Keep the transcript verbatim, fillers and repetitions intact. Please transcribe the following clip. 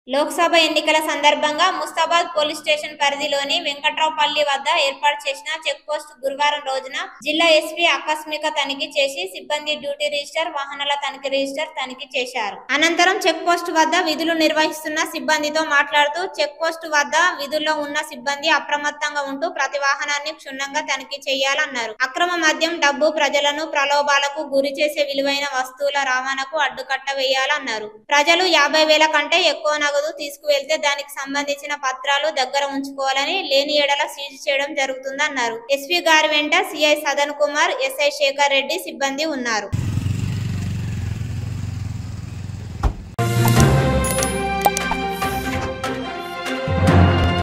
లోక్సభ ఎన్నికల సందర్భంగా Mustabad police station పరిధిలోని వెంకట్రావుపల్లి వద్ద ఏర్పాటు చేసిన చెక్ పోస్ట్ గురువారం రోజున జిల్లా ఎస్పీ ఆకస్మిక తనిఖీ చేసి సిబ్బంది డ్యూటీ రిజిస్టర్, వాహనాల తనిఖీ రిజిస్టర్ తనిఖీ చేశారు. అనంతరం చెక్ పోస్ట్ వద్ద విధులు నిర్వహిస్తున్న సిబ్బందితో మాట్లాడుతూ చెక్ పోస్ట్ వద్ద విధుల్లో ఉన్న సిబ్బంది అప్రమత్తంగా ఉంటూ ప్రతి వాహనాన్ని క్షుణ్ణంగా తనిఖీ చేయాలన్నారు. అక్రమ మద్యం, డబ్బు, ప్రజలను ప్రలోభాలకు గురి చేసే విలువైన వస్తువుల రవాణాకు అడ్డుకట్ట వేయాలన్నారు. ప్రజలు యాభై వేల కంటే ఎక్కువ నగదు తీసుకువెళ్తే దానికి సంబంధించిన పత్రాలు దగ్గర ఉంచుకోవాలని, లేని ఎడల సీజ్ చేయడం జరుగుతుందన్నారు. ఎస్పీ గారి వెంట సిఐ సదన్ కుమార్, ఎస్ఐ శేఖర్ రెడ్డి సిబ్బంది ఉన్నారు.